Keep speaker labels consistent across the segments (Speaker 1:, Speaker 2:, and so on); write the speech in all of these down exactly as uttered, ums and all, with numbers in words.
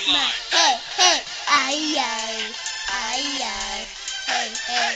Speaker 1: my hey hey ay ay ay ay hey hey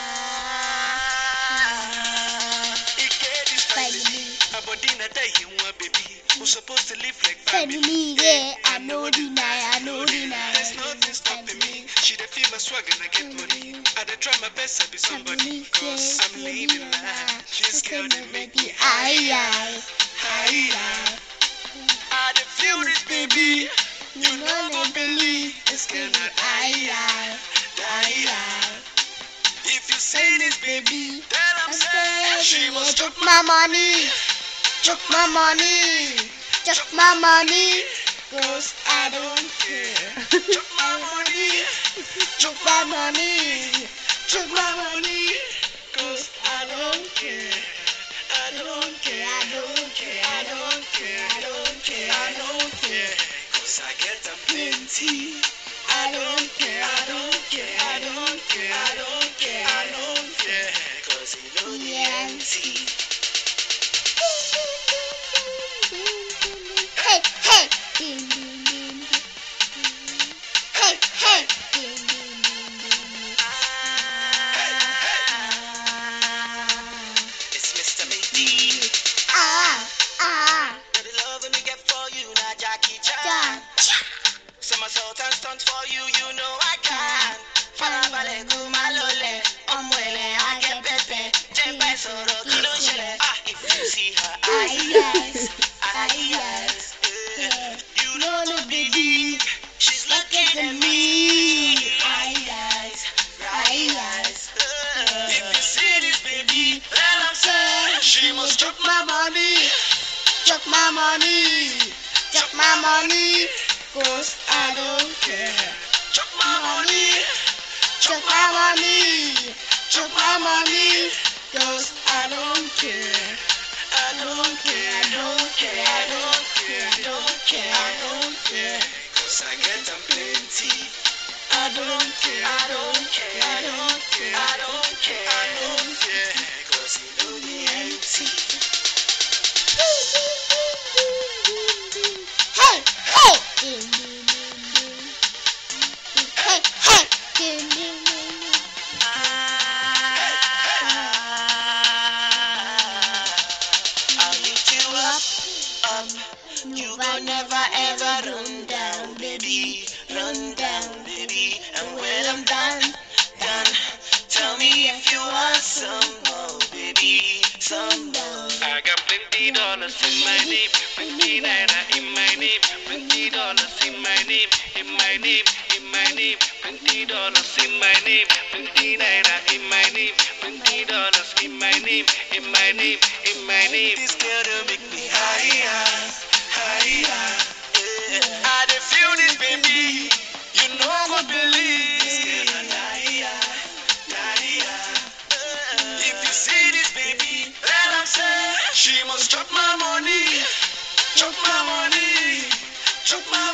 Speaker 1: ah. Finally,
Speaker 2: who's supposed to live like
Speaker 1: family, yeah, I know deny, I know deny.
Speaker 2: There's nothing stopping me. She dey feel my swag and I get money. I dey try my best to be somebody. Cause I'm made in life. This girl dey make me
Speaker 1: ay ay ay ay.
Speaker 2: I dey feel this baby. You know gon' believe this girl not ay ay ay ay. If you say this baby, then I'm saying she must
Speaker 1: Took my money, took my money, took my money, cause I don't care.
Speaker 2: took my money,
Speaker 1: Took my money,
Speaker 2: took my money. Cause I don't care. I don't care.
Speaker 1: I don't care,
Speaker 2: I don't care. I don't care. I don't care. Cause I get them plenty. I don't care. I don't care. I don't care. I don't care. I don't care. Cause you know the empty.
Speaker 1: Hey, hey, hey, hey.
Speaker 2: It's Mister Maybe.
Speaker 1: Ah, ah,
Speaker 2: The love me get for you, now Jackie Chan.
Speaker 1: ja,
Speaker 2: Somersault and stunt for you, you know I can. Farabalẹ̀ kó má lọlẹ̀, ọmọ ẹ̀lẹ̀ á get pẹpẹ. Jẹ́ bá ìsọ̀rọ̀ kí ló ń ṣẹlẹ̀? Ah, if you see her eyes,
Speaker 1: eyes,
Speaker 2: eyes,
Speaker 1: eyes,
Speaker 2: yeah. You know the believe she's looking at me. Eyes, eyes, eyes. If you see this baby, then I'm saying she must took my money,
Speaker 1: took my money, took my money, cause I don't care.
Speaker 2: took my money.
Speaker 1: Took my money, took my money, cause I don't care.
Speaker 2: I don't care, I don't care, I don't care, I don't care, I don't care. Cause I get them plenty. I don't care, I don't care, I don't care, I don't care, I don't care. Cause you know the empty.
Speaker 1: Hey, hey, hey, hey.
Speaker 2: I'll lift you up, up. You will never ever run down, baby. Run down, baby. And when I'm done, done, tell me if you want some more, baby. Some more. I got plenty dollars in my name, plenty naira in my name, plenty dollars in my name, in my name, in my name, plenty dollars in my name, plenty naira in my name, plenty dollars in my name, in my name, in my name. This girl to make me higher, higher. Yeah. I dey feel this baby, you know I won't believe. This girl a liar, liar. If you see this baby, then I'm saying she must chop my money, chop my money, chop my